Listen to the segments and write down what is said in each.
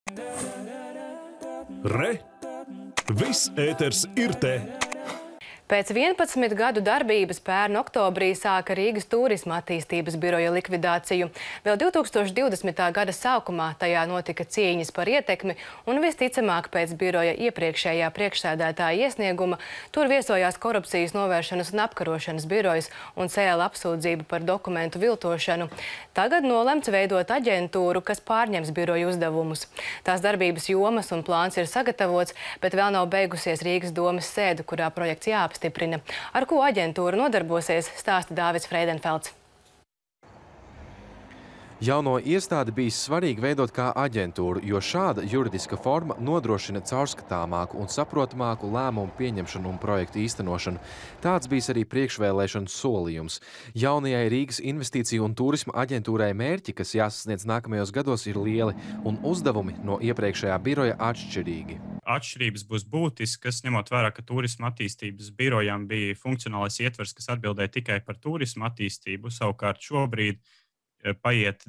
Re! Viss ēters ir te! Pēc 11 gadu darbības pērn oktobrī sāka Rīgas turisma attīstības biroja likvidāciju. Vēl 2020. gada sākumā tajā notika cīņas par ietekmi un visticamāk pēc biroja iepriekšējā priekšsēdētāja iesnieguma tur viesojās korupcijas novēršanas un apkarošanas birojas un cēla apsūdzību par dokumentu viltošanu. Tagad nolemts veidot aģentūru, kas pārņems biroju uzdevumus. Tās darbības jomas un plāns ir sagatavots, bet vēl nav beigusies Rīgas domes sēde, kurā projekts jāapstiprina. Ar ko aģentūra nodarbosies, stāsta Dāvids Freidenfelds. Jauno iestādi bijis svarīgi veidot kā aģentūru, jo šāda juridiska forma nodrošina caurskatāmāku un saprotamāku lēmumu pieņemšanu un projektu īstenošanu. Tāds bijis arī priekšvēlēšanu solījums. Jaunajai Rīgas investīciju un turisma aģentūrai mērķi, kas jāsasniedz nākamajos gados, ir lieli un uzdevumi no iepriekšējā biroja atšķirīgi. Atšķirības būs būtiskas, ņemot vērā, ka turisma attīstības birojām bija funkcionālais ietvers, kas atbildēja tikai par turisma attīstību. Savukārt šobrīd paiet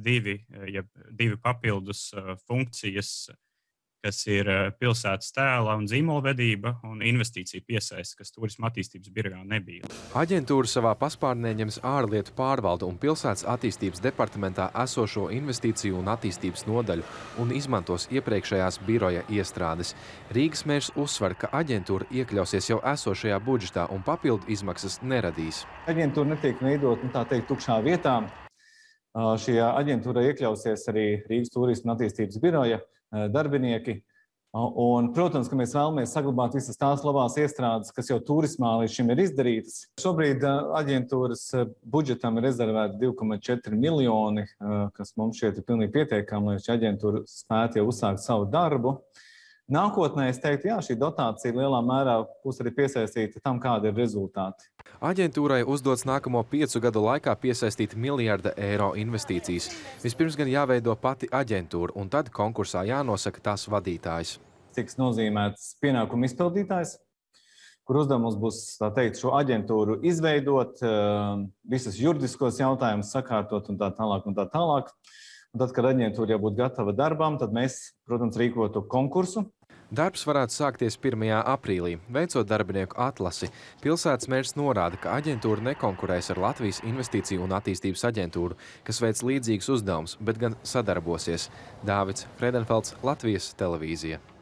divi papildus funkcijas, kas ir pilsētas tēla un zīmolvedība un investīcija piesaiste, kas turisma attīstības birojā nebija. Aģentūra savā paspārnē ņems ārlietu pārvaldu un pilsētas attīstības departamentā esošo investīciju un attīstības nodaļu un izmantos iepriekšējās biroja iestrādes. Rīgas mērs uzsver, ka aģentūra iekļausies jau esošajā budžetā un papildu izmaksas neradīs. Aģentūra netiek veidot, tā teikt, tukšā vietā. Šajā aģentūrā iekļausies arī Rīgas turisma attīstības biroja darbinieki. Un, protams, ka mēs vēlamies saglabāt visas tās labās iestrādes, kas jau turismā līdz šim ir izdarītas. Šobrīd aģentūras budžetam ir rezervēti 2,4 miljoni, kas mums šķiet ir pilnīgi pietiekami, lai šī aģentūra spētu jau uzsākt savu darbu. Nākotnē es teiktu, jā, šī dotācija lielā mērā būs arī piesaistīta tam, kādi ir rezultāti. Aģentūrai uzdots nākamo 5 gadu laikā piesaistīt miljarda eiro investīcijas. Vispirms gan jāveido pati aģentūra, un tad konkursā jānosaka tās vadītājs. Tiks nozīmēts pienākumu izpildītājs, kur uzdevums būs, tā teikt, šo aģentūru izveidot, visas juridiskos jautājumus sakārtot un tā tālāk un tā tālāk. Un tad, kad aģentūra jau būtu gatava darbām, tad mēs, protams, rīkotu konkursu. Darbs varētu sākties 1. aprīlī, veicot darbinieku atlasi. Pilsētas mērs norāda, ka aģentūra nekonkurēs ar Latvijas investīciju un attīstības aģentūru, kas veic līdzīgus uzdevumus, bet gan sadarbosies. Dāvids Freidenfelds, Latvijas televīzija.